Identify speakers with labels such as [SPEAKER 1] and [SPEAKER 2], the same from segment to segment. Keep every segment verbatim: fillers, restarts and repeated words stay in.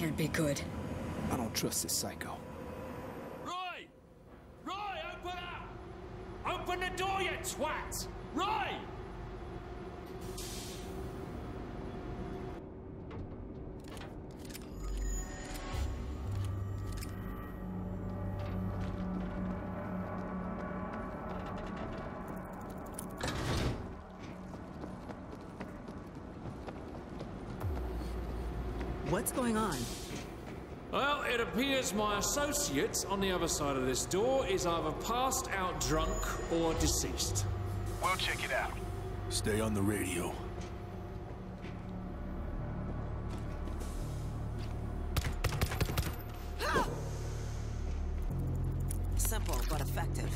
[SPEAKER 1] can't be good.
[SPEAKER 2] I don't trust this psycho.
[SPEAKER 3] Roy! Roy, open up! Open the door, you twat! Roy!
[SPEAKER 4] What's going on?
[SPEAKER 3] Well, it appears my associate on the other side of this door is either passed out drunk or deceased.
[SPEAKER 5] We'll check it out.
[SPEAKER 6] Stay on the radio.
[SPEAKER 4] Simple, but effective.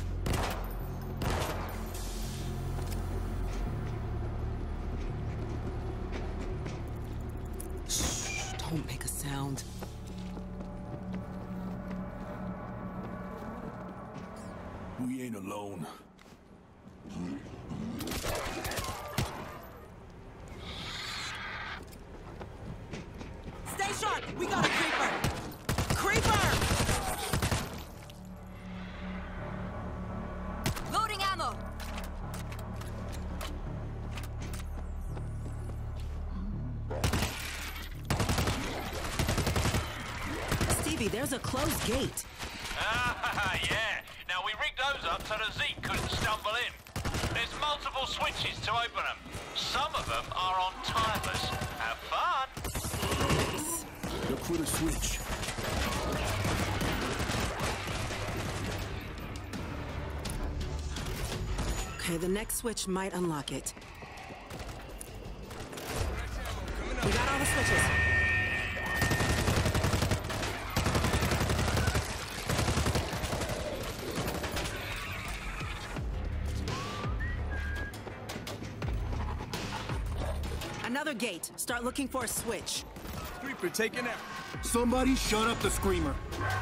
[SPEAKER 4] Shh, don't make a sound.
[SPEAKER 6] We ain't alone.
[SPEAKER 4] Stay sharp! We got a creeper! Creeper!
[SPEAKER 1] Loading ammo!
[SPEAKER 4] Stevie, there's a closed gate.
[SPEAKER 5] Ah, yeah. Now, we rigged those up so the Zeke couldn't stumble in. There's multiple switches to open them. Some of them are on timers. Have fun!
[SPEAKER 6] Look for the switch.
[SPEAKER 4] Okay, the next switch might unlock it. We got all the switches. Another gate. Start looking for a switch.
[SPEAKER 2] Creeper taken out.
[SPEAKER 6] Somebody shut up the screamer.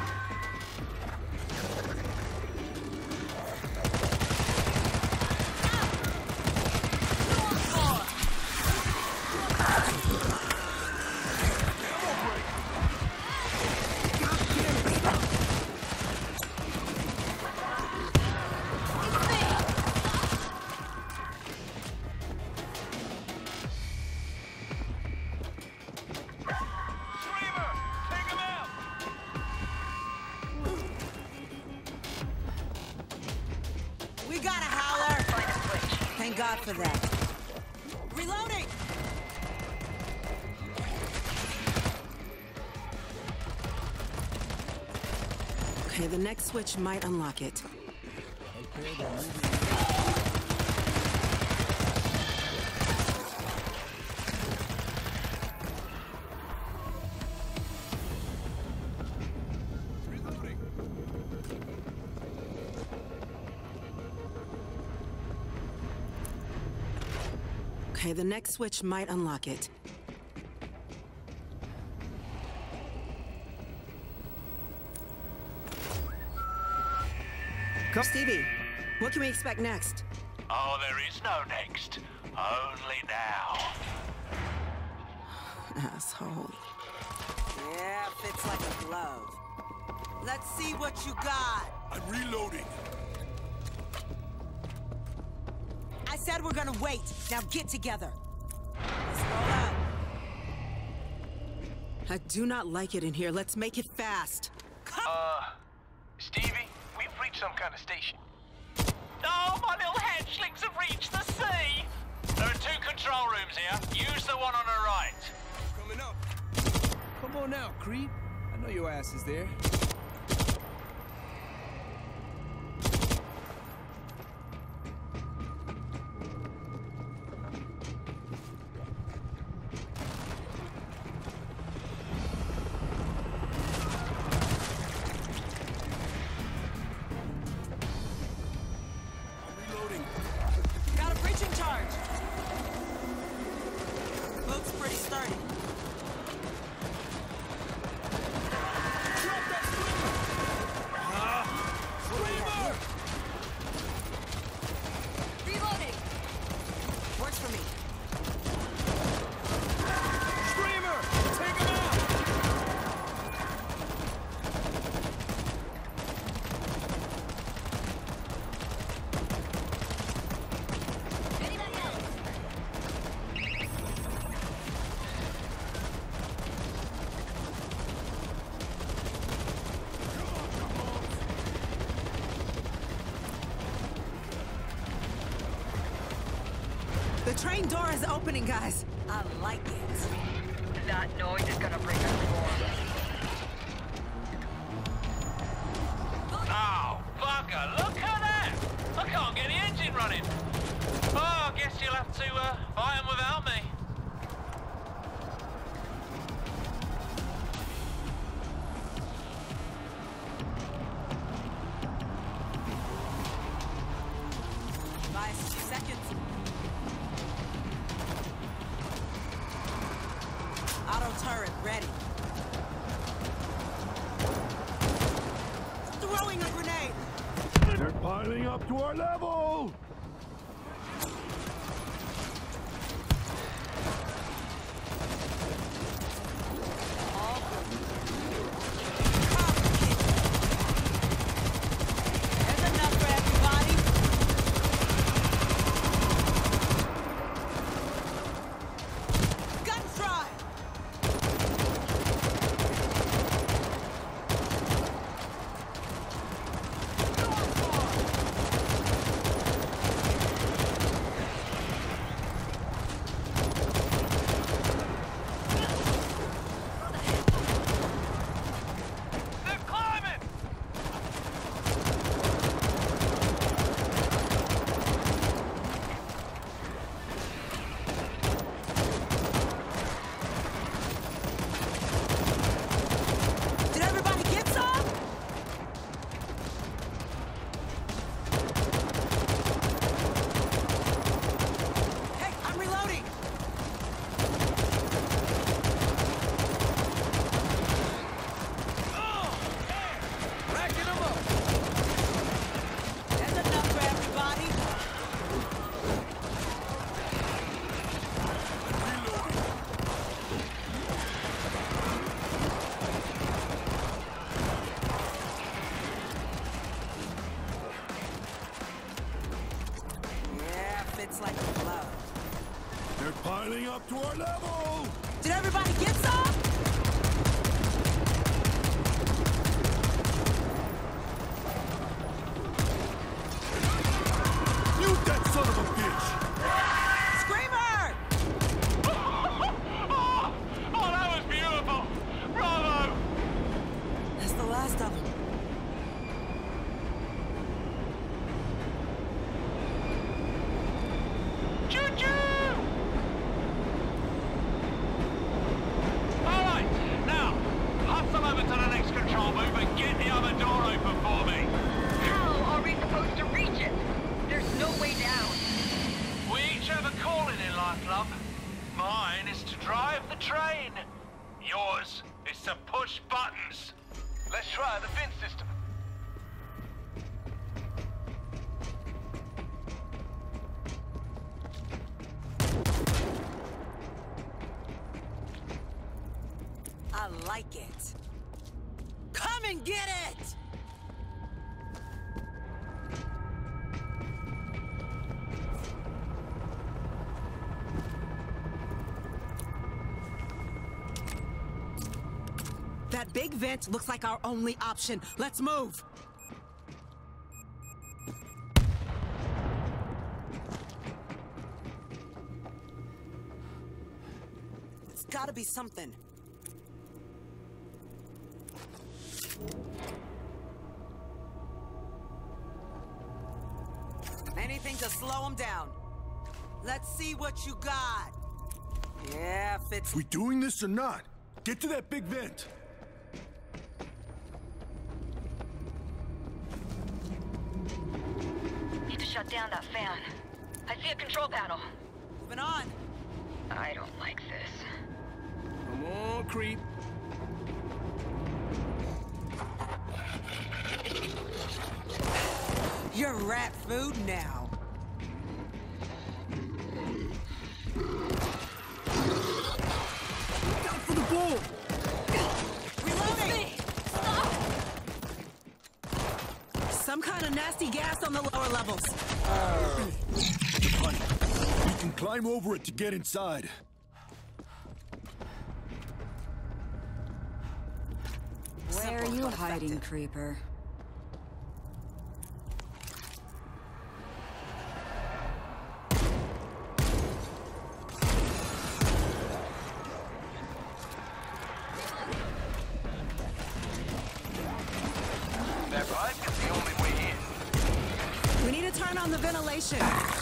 [SPEAKER 4] We got a howler! Thank God for that. Reloading! Okay, the next switch might unlock it. Okay, the next switch might unlock it. Come, Stevie. What can we expect next?
[SPEAKER 5] Oh, there is no next. Only now.
[SPEAKER 4] Asshole. Yeah, fits like a glove. Let's see what you got.
[SPEAKER 6] I'm reloading.
[SPEAKER 4] I said we're gonna wait. Now get together. Let's roll up. I do not like it in here. Let's make it fast.
[SPEAKER 5] Uh, Stevie, we've reached some kind of station. Oh, my little hatchlings have reached the sea! There are two control rooms here. Use the one on the right.
[SPEAKER 2] Coming up. Come on now, creep. I know your ass is there.
[SPEAKER 4] Got a breaching charge. Looks pretty sturdy.
[SPEAKER 2] Drop that
[SPEAKER 4] train door is opening, guys. I like it.
[SPEAKER 1] That noise is gonna bring us forward.
[SPEAKER 5] Oh, bugger, look at that! I can't get the engine running. Oh, I guess you'll have to uh, buy them without me.
[SPEAKER 4] Buy us a few seconds. Auto turret ready. Throwing a grenade.
[SPEAKER 6] They're piling up to our level!
[SPEAKER 4] There's enough for everybody. Guns dry.
[SPEAKER 5] They're climbing!
[SPEAKER 4] Did everybody get some? Hey, I'm reloading.
[SPEAKER 2] Racking them up.
[SPEAKER 4] There's enough for everybody. Yeah, fits like a glove.
[SPEAKER 6] They're piling up to our level!
[SPEAKER 4] Did everybody get some?
[SPEAKER 6] Mute that son of a bitch!
[SPEAKER 4] Screamer!
[SPEAKER 5] Oh, oh, that was beautiful! Bravo!
[SPEAKER 4] That's the last of them.
[SPEAKER 5] Choo-choo! All right, now, hustle over to the next control booth and get the other door open for me.
[SPEAKER 1] How are we supposed to reach it? There's no way down.
[SPEAKER 5] We each have a calling in life, love. Mine is to drive the train. Yours is to push buttons. Let's try the vent system.
[SPEAKER 4] I like it. Come and get it! That big vent looks like our only option. Let's move! It's gotta be something. Anything to slow him down. Let's see what you got. Yeah, fits.
[SPEAKER 6] We doing this or not? Get to that big vent.
[SPEAKER 1] Need to shut down that fan. I see a control panel.
[SPEAKER 4] Moving on.
[SPEAKER 1] I don't like this.
[SPEAKER 2] Come on, creep.
[SPEAKER 4] You're rat food now.
[SPEAKER 6] Look out for the bull!
[SPEAKER 4] Reloading! Stop! Some kind of nasty gas on the lower levels.
[SPEAKER 6] The pipe. We can climb over it to get inside.
[SPEAKER 7] Where are
[SPEAKER 4] Simple
[SPEAKER 7] you
[SPEAKER 4] but
[SPEAKER 7] hiding,
[SPEAKER 4] effective.
[SPEAKER 7] creeper?
[SPEAKER 4] turn on the ventilation.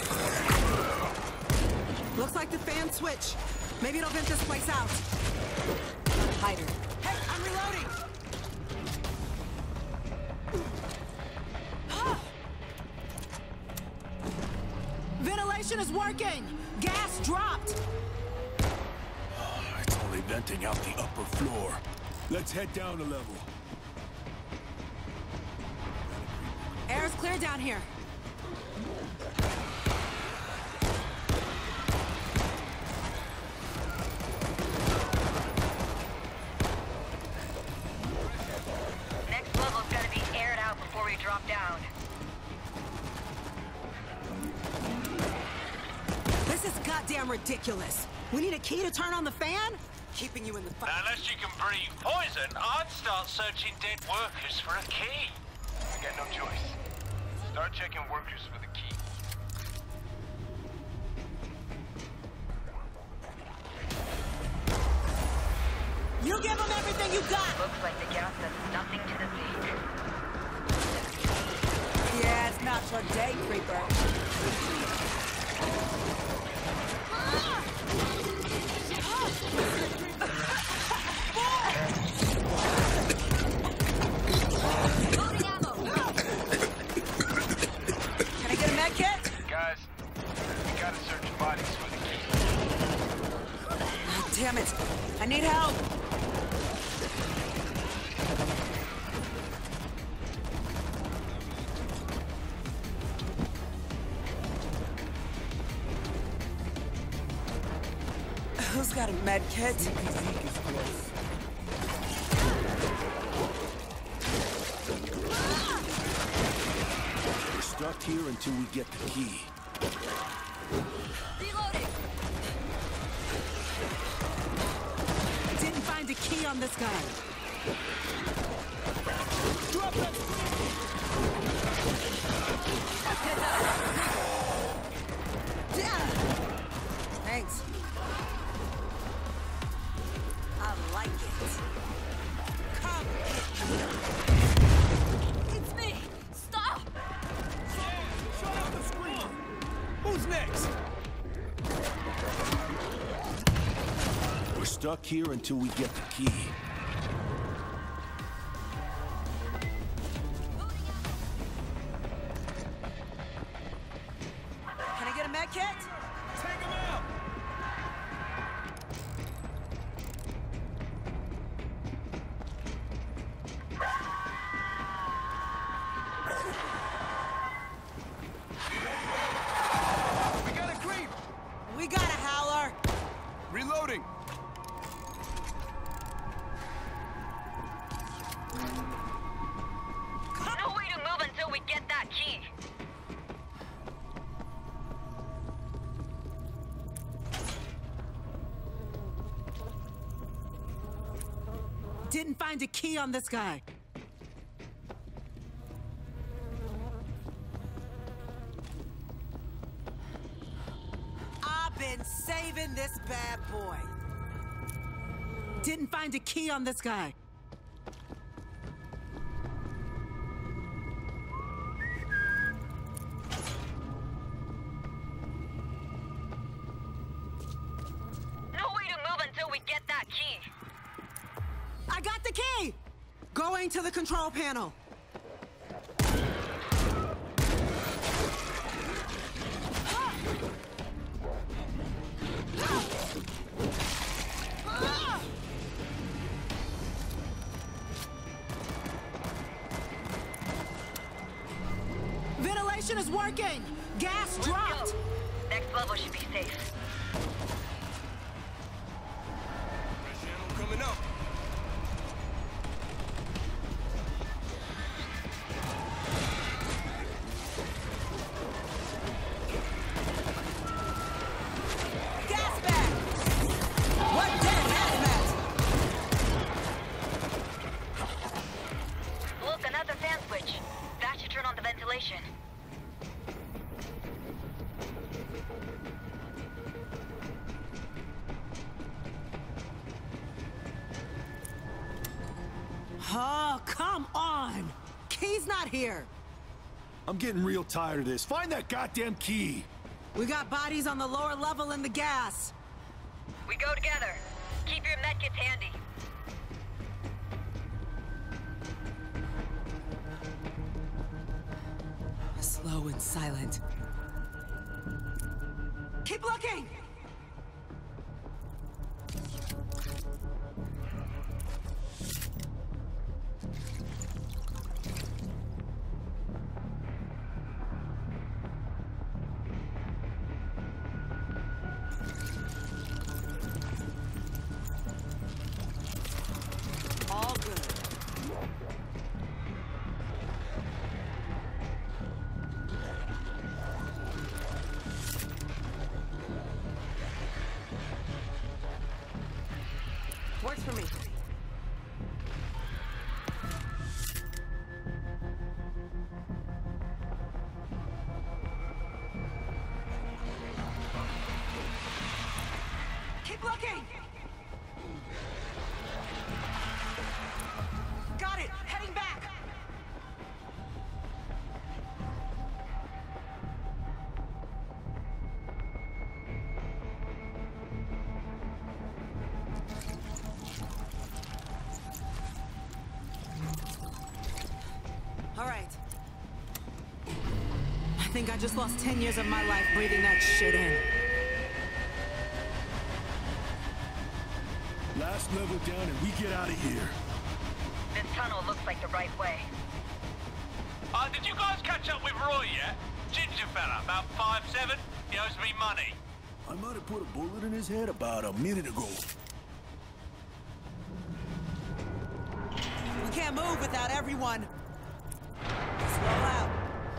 [SPEAKER 4] Looks like the fan switch. Maybe it'll vent this place out. Hider. Hey, I'm reloading! Ventilation is working! Gas dropped!
[SPEAKER 6] It's only venting out the upper floor. Let's head down a level.
[SPEAKER 4] Air's clear down here.
[SPEAKER 1] Next level's gotta be aired out before we drop down.
[SPEAKER 4] This is goddamn ridiculous. We need a key to turn on the fan? Keeping you in the fight.
[SPEAKER 5] Unless you can breathe poison, I'd start searching dead workers for a key.
[SPEAKER 8] We got no choice. Start checking workers for the key.
[SPEAKER 4] You give them everything you got!
[SPEAKER 1] Looks like the gas does nothing to the feed.
[SPEAKER 4] Yeah, it's not your day, creeper. Can I get a med kit?
[SPEAKER 8] Guys, we gotta search bodies for the key.
[SPEAKER 4] Oh, damn it. I need help. Who's got a med kit?
[SPEAKER 6] We're stuck here until we get the key.
[SPEAKER 1] Reloading!
[SPEAKER 4] Didn't find a key on this guy.
[SPEAKER 6] Drop that!
[SPEAKER 4] Yeah. Thanks. I like it. Come.
[SPEAKER 1] It's me! Stop!
[SPEAKER 6] Shut up the screen!
[SPEAKER 2] Who's next?
[SPEAKER 6] We're stuck here until we get the key.
[SPEAKER 4] Can I get a med kit?
[SPEAKER 2] Take him out! We got a creep!
[SPEAKER 4] We got a howler.
[SPEAKER 2] Reloading!
[SPEAKER 1] No way to move until we get that key.
[SPEAKER 4] Didn't find a key on this guy. I've been saving this bad boy. Didn't find a key on this guy.
[SPEAKER 1] No way to move until we get that key.
[SPEAKER 4] I got the key! Going to the control panel. Ventilation is working! Gas
[SPEAKER 1] Let's
[SPEAKER 4] dropped!
[SPEAKER 1] go. Next level should be safe.
[SPEAKER 2] Channel coming up.
[SPEAKER 4] Gas bag! What dead hazmat?
[SPEAKER 1] Look, another fan switch. That should turn on the ventilation.
[SPEAKER 4] Oh, come on! Key's not here!
[SPEAKER 6] I'm getting real tired of this. Find that goddamn key!
[SPEAKER 4] We got bodies on the lower level in the gas.
[SPEAKER 1] We go together. Keep your medkits handy.
[SPEAKER 4] Slow and silent. Keep looking! All good. Works for me. Keep looking! Got it! Heading back! All right. I think I just lost ten years of my life breathing that shit in.
[SPEAKER 6] Last level down and we get out of here.
[SPEAKER 1] This tunnel looks like the right way.
[SPEAKER 5] Uh, did you guys catch up with Roy yet? Ginger fella, about five seven. He owes me money.
[SPEAKER 6] I might have put a bullet in his head about a minute ago.
[SPEAKER 4] We can't move without everyone. Slow out.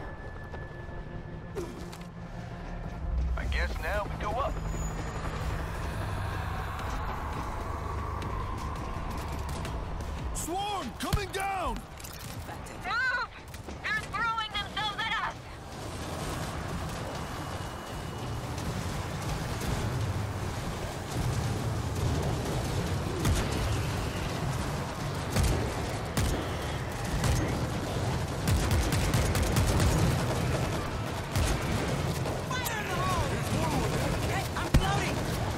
[SPEAKER 8] I guess now we go up.
[SPEAKER 6] Swarm, coming down!
[SPEAKER 1] Move! They're throwing themselves at us!
[SPEAKER 4] Fire in the hole! Hey, I'm floating!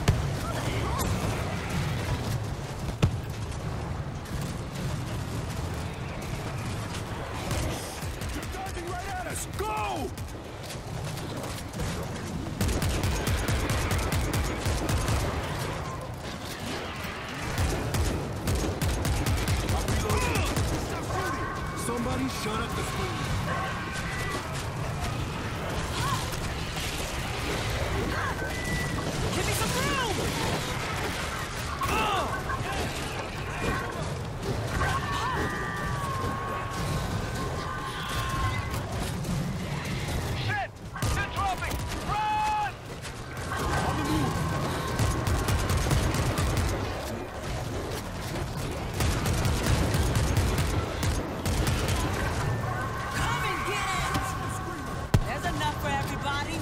[SPEAKER 6] They're diving right at us! Go! Somebody shut up the screen.
[SPEAKER 4] Give me some room!
[SPEAKER 5] Shit! They're dropping! Run!
[SPEAKER 6] On the move!
[SPEAKER 4] Come and get it! There's enough for everybody.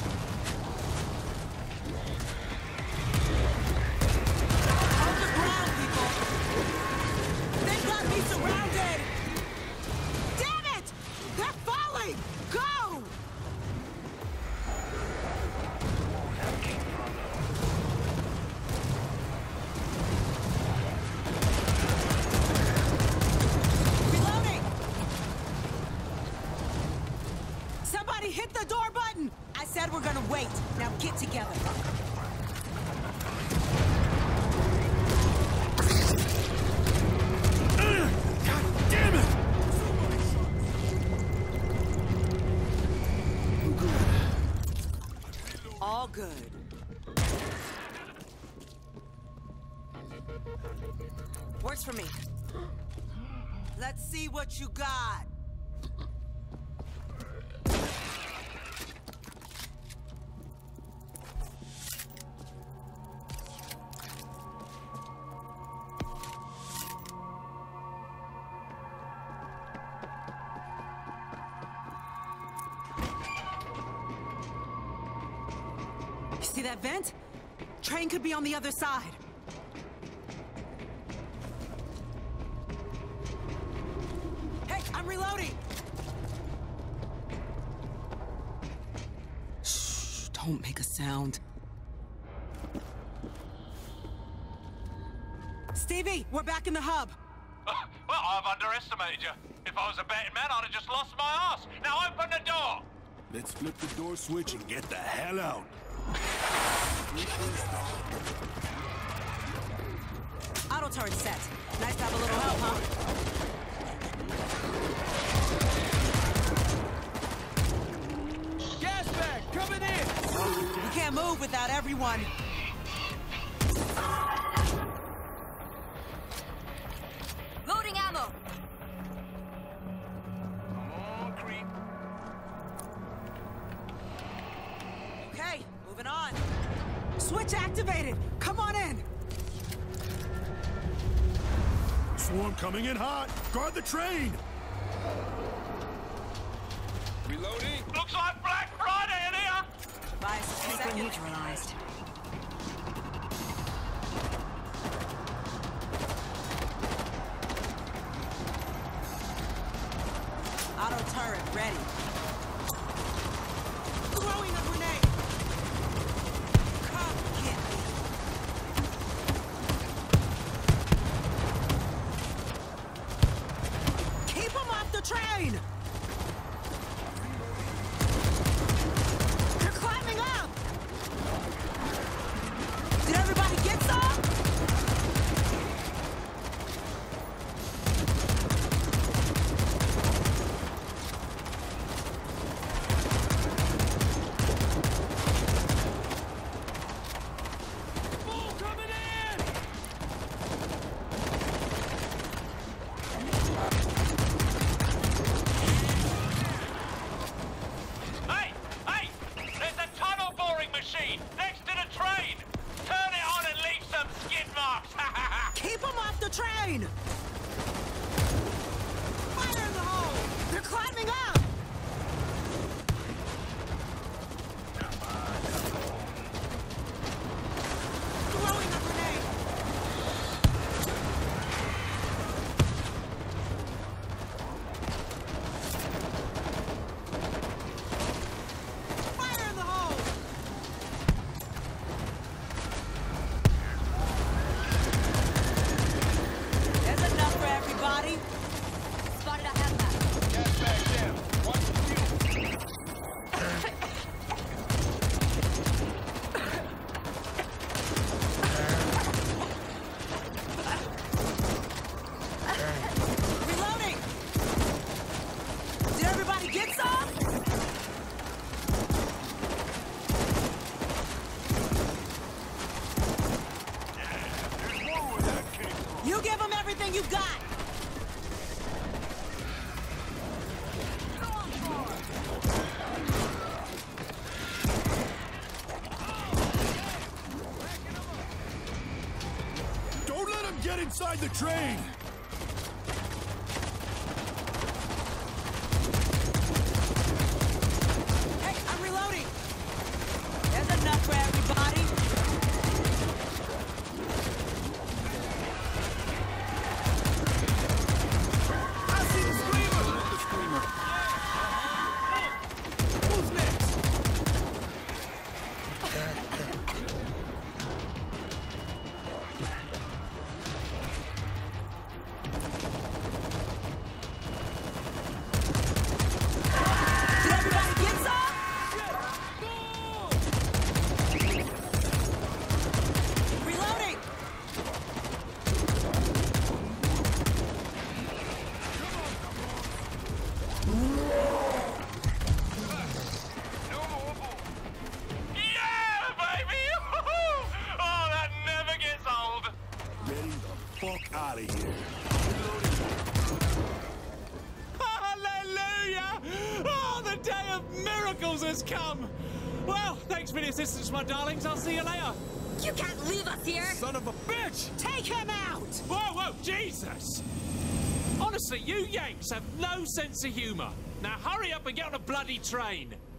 [SPEAKER 4] Hold the ground, people! They've got me surrounded! Damn it! They're falling! Go! Reloading! Somebody hit the door button! I said we're gonna wait. Now get together.
[SPEAKER 6] God damn it!
[SPEAKER 4] All good. Works for me. Let's see what you got. You see that vent? Train could be on the other side. Hey, I'm reloading! Don't make a sound. Stevie, we're back in the hub.
[SPEAKER 5] Uh, well, I've underestimated you. If I was a betting man, I'd have just lost my ass. Now open the door!
[SPEAKER 6] Let's flip the door switch and get the hell out.
[SPEAKER 4] Auto turret set. Nice to have a little help, huh?
[SPEAKER 2] Gas bag coming in!
[SPEAKER 4] We can't move without everyone.
[SPEAKER 7] Loading ammo.
[SPEAKER 8] Come on, creep.
[SPEAKER 4] Okay, moving on. Switch activated. Come on in.
[SPEAKER 6] Swarm coming in hot. Guard the train.
[SPEAKER 2] Reloading.
[SPEAKER 5] Looks like Black Friday in here!
[SPEAKER 4] Bias is
[SPEAKER 7] Sniper
[SPEAKER 4] second.
[SPEAKER 7] neutralized.
[SPEAKER 4] Auto turret ready. Throwing a grenade. Come get me. Keep him off the train. They're climbing up. Did everybody get some?
[SPEAKER 2] Bull coming in!
[SPEAKER 5] Hey! Hey! There's a tunnel boring machine next to the train! Turn it on and leave some skid marks!
[SPEAKER 4] Keep them off the train! Fire in the hole! They're climbing up! Throwing a grenade! Fire in the hole! There's enough for everybody.
[SPEAKER 7] Spotted a hazmat.
[SPEAKER 2] Gas bag down. Watch the fuel.
[SPEAKER 4] Reloading! Did everybody get some?
[SPEAKER 6] There's more where that came from.
[SPEAKER 4] You give them everything you got!
[SPEAKER 6] Don't let him get inside the train.
[SPEAKER 4] Hey, I'm reloading! There's enough for everybody.
[SPEAKER 2] I see the screamer!
[SPEAKER 6] The screamer.
[SPEAKER 2] Who's next?
[SPEAKER 4] Did everybody get some? Reloading!
[SPEAKER 8] No more bull.
[SPEAKER 5] Yeah, baby! Oh, that never gets old!
[SPEAKER 6] Getting the fuck out of here.
[SPEAKER 3] Hallelujah! Oh, the day of miracles has come! Well, thanks for the assistance, my darlings. I'll see you later.
[SPEAKER 7] You can't leave us here.
[SPEAKER 2] Son of a bitch!
[SPEAKER 4] Take him out!
[SPEAKER 3] Whoa, whoa, Jesus! Honestly, you Yanks have no sense of humour. Now hurry up and get on a bloody train.